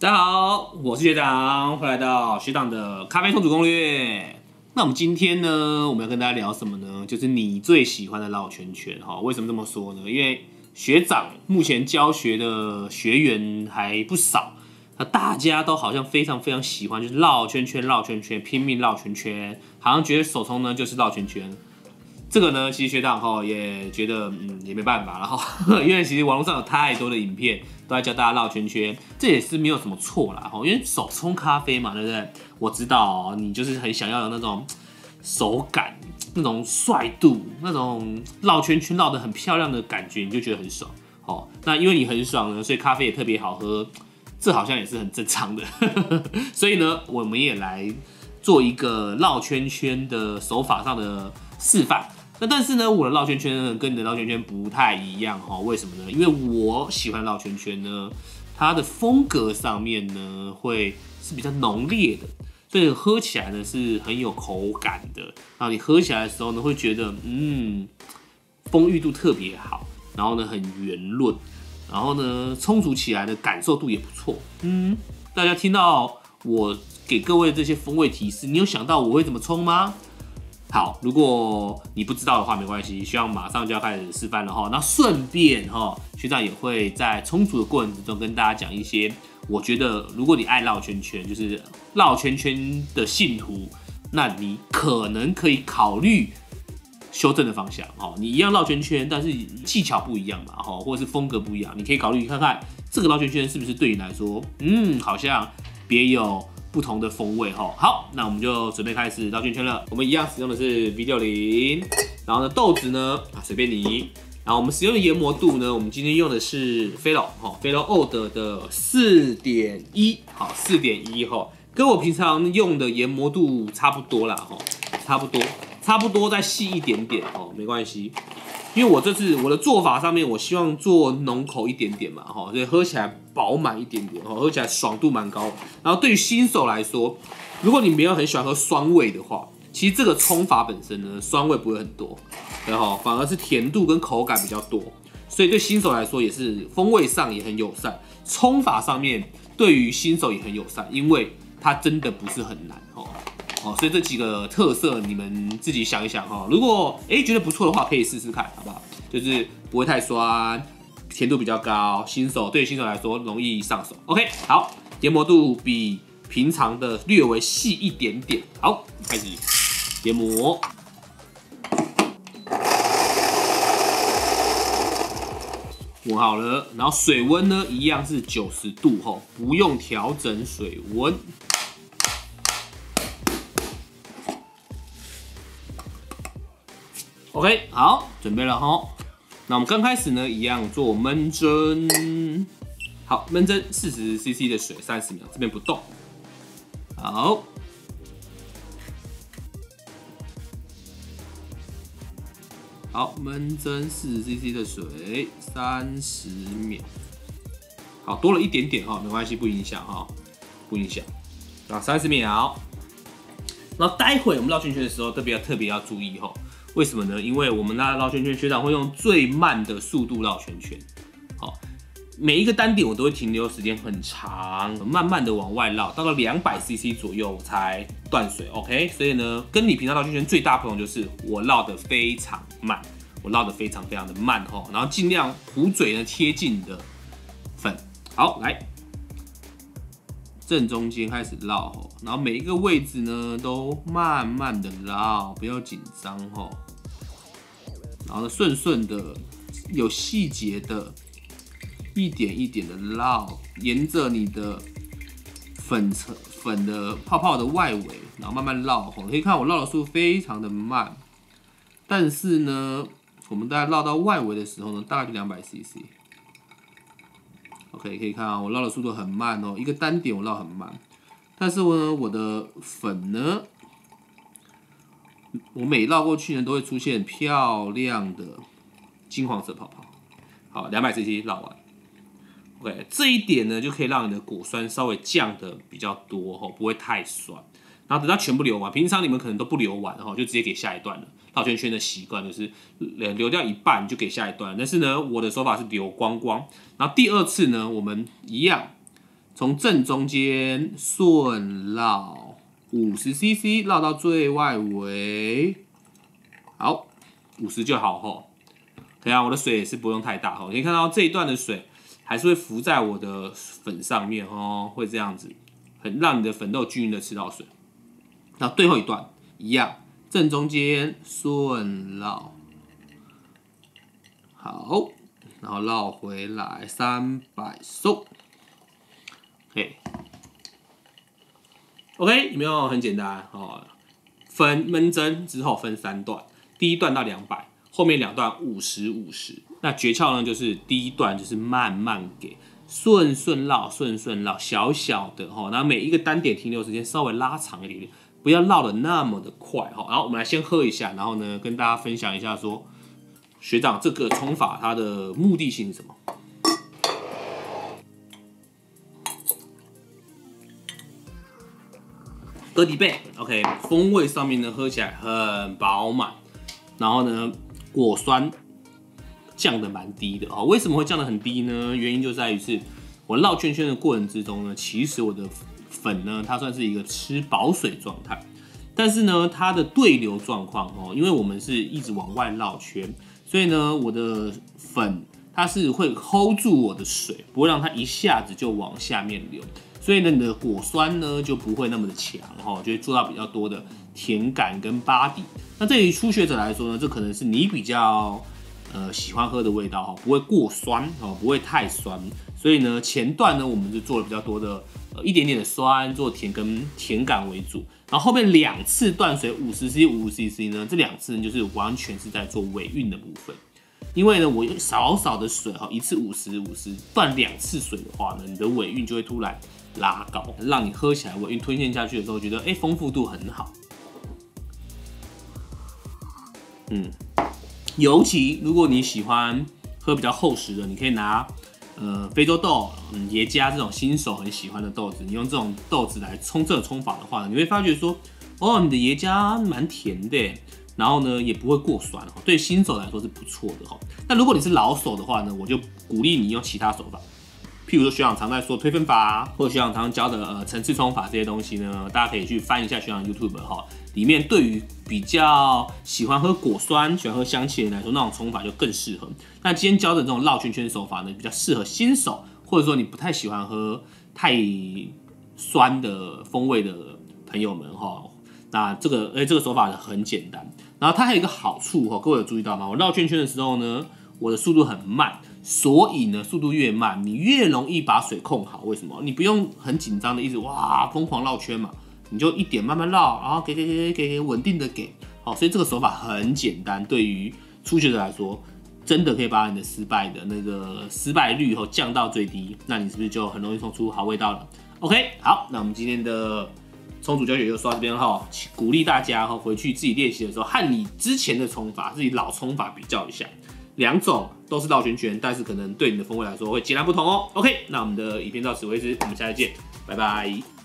大家好，我是学长，欢迎来到学长的咖啡冲煮攻略。那我们今天呢，我们要跟大家聊什么呢？就是你最喜欢的绕圈圈哈。为什么这么说呢？因为学长目前教学的学员还不少，那大家都好像非常喜欢，就是绕圈圈，拼命绕圈圈，好像觉得手冲呢就是绕圈圈。这个呢，其实学长也觉得也没办法了哈，因为其实网络上有太多的影片都在教大家绕圈圈，这也是没有什么错啦哈，因为手冲咖啡嘛，对不对？我知道你就是很想要的那种手感、那种帅度、那种绕圈圈绕得很漂亮的感觉，你就觉得很爽哦。那因为你很爽呢，所以咖啡也特别好喝，这好像也是很正常的。所以呢，我们也来做一个绕圈圈的手法上的示范。那但是呢，我的绕圈圈呢跟你的绕圈圈不太一样哈，为什么呢？因为我喜欢绕圈圈呢，它的风格上面呢会是比较浓烈的，所以喝起来呢是很有口感的。然后你喝起来的时候呢，会觉得丰裕度特别好，然后呢很圆润，然后呢冲煮起来的感受度也不错。大家听到我给各位这些风味提示，你有想到我会怎么冲吗？好，如果你不知道的话，没关系，学长马上就要开始示范了哈。那顺便学长也会在冲煮的过程之中跟大家讲一些，我觉得如果你爱绕圈圈，就是绕圈圈的信徒，那你可能可以考虑修正的方向哦。你一样绕圈圈，但是技巧不一样嘛，或者是风格不一样，你可以考虑看看这个绕圈圈是不是对你来说，好像别有不同的风味哈。好，那我们就准备开始绕圈圈了。我们一样使用的是 V60，然后呢豆子呢随便你。然后我们使用的研磨度呢，我们今天用的是 Felo Old 的4.1，好4.1哈，跟我平常用的研磨度差不多啦哈，差不多再细一点点哦，没关系。因为我这次我的做法上面，我希望做浓口一点点嘛，所以喝起来饱满一点点，喝起来爽度蛮高。然后对于新手来说，如果你没有很喜欢喝酸味的话，其实这个冲法本身呢，酸味不会很多，然后反而是甜度跟口感比较多，所以对新手来说也是风味上也很友善，冲法上面对于新手也很友善，因为它真的不是很难所以这几个特色你们自己想一想如果觉得不错的话，可以试试看，好不好？就是不会太酸，甜度比较高，对于新手来说容易上手。OK， 好，研磨度比平常的略微细一点点。好，开始研磨。磨好了，然后水温呢一样是90度不用调整水温。OK， 好，准备了哈。那我们刚开始呢，一样做焖蒸。好，焖蒸40cc 的水30秒，这边不动。好，好，焖蒸40cc 的水30秒。好，多了一点点没关系，不影响不影响。啊，30秒。然后待会我们绕圈圈的时候，特别要注意为什么呢？因为我们绕圈圈，学长会用最慢的速度绕圈圈，每一个单点我都会停留时间很长，慢慢的往外绕，到了200cc 左右才断水 ，OK？ 所以呢，跟你平常绕圈圈最大不同就是我绕得非常慢，我绕得非常的慢然后尽量壶嘴呢贴近你的粉。好，来。正中间开始绕然后每一个位置呢都慢慢的绕，不要紧张然后呢顺的有细节的，一点一点的绕，沿着你的粉的泡泡的外围，然后慢慢绕可以看我绕的速度非常的慢，但是呢，我们大概绕到外围的时候呢，大概就200cc。OK， 可以看我绕的速度很慢一个单点我绕很慢，但是呢，我的粉呢，我每绕过去呢，都会出现漂亮的金黄色泡泡。好，200cc 绕完。OK， 这一点呢，就可以让你的果酸稍微降的比较多不会太酸。然后等它全部流完，平常你们可能都不流完就直接给下一段了。绕圈圈的习惯就是流掉一半就给下一段，但是呢，我的手法是流光光。然后第二次呢，我们一样从正中间顺绕50cc， 绕到最外围。好，50就好吼。对啊，我的水也是不用太大吼。你可以看到这一段的水还是会浮在我的粉上面哦，会这样子，很让你的粉都均匀的吃到水。那最后一段一样，正中间顺绕，好，然后绕回来300收。OK， 有没有很简单哦？分焖蒸之后分3段，第一段到200，后面2段50、50。那诀窍呢，就是第一段就是慢慢给，顺绕，小小的哈，然后每一个单点停留时间稍微拉长一点点，不要绕的那么的快哈。然后我们来先喝一下，然后呢跟大家分享一下说，学长这个冲法它的目的性是什么？哥迪贝 ，OK， 风味上面呢喝起来很饱满，然后呢果酸降的蛮低的哦。为什么会降得很低呢？原因就在于是我绕圈圈的过程之中呢，其实我的粉呢它算是一个吃饱水状态，但是呢它的对流状况哦，因为我们是一直往外绕圈，所以呢我的粉它是会 hold 住我的水，不会让它一下子就往下面流。所以呢，你的果酸呢就不会那么的强哈，就会做到比较多的甜感跟body。那对于初学者来说呢，这可能是你比较喜欢喝的味道哈，不会过酸哦，不会太酸。所以呢，前段呢我们是做了比较多的一点点的酸，做甜跟甜感为主。然后后面2次断水50cc、55cc 呢，这2次呢就是完全是在做尾韵的部分。因为呢，我用少少的水哈，一次50断2次水的话呢，你的尾韵就会突然拉高，让你喝起来尾韵吞咽下去的时候，觉得丰富度很好。尤其如果你喜欢喝比较厚实的，你可以拿非洲豆、耶加这种新手很喜欢的豆子，你用这种豆子来冲这个冲法的话，你会发觉说，哦，你的耶加蛮甜的。然后呢，也不会过酸，对新手来说是不错的哈。那如果你是老手的话呢，我就鼓励你用其他手法，譬如说学长常在说推分法，或者学长常教的层次冲法这些东西呢，大家可以去翻一下学长 YouTube 哈，里面对于比较喜欢喝果酸、喜欢喝香气的人来说，那种冲法就更适合。那今天教的这种绕圈圈手法呢，比较适合新手，或者说你不太喜欢喝太酸的风味的朋友们哈。那这个手法很简单，然后它还有一个好处各位有注意到吗？我绕圈圈的时候呢，我的速度很慢，所以呢，速度越慢，你越容易把水控好。为什么？你不用很紧张的一直疯狂绕圈嘛，你就一点慢慢绕，然后给稳定的给，好，所以这个手法很简单，对于初学者来说，真的可以把你的失败率降到最低，那你是不是就很容易冲出好味道了 ？OK， 好，那我们今天的冲煮教学就说到这边哈，鼓励大家回去自己练习的时候，和你之前的冲法、自己老冲法比较一下，2种都是绕圈圈，但是可能对你的风味来说会截然不同哦。OK， 那我们的影片到此为止，我们下次见，拜拜。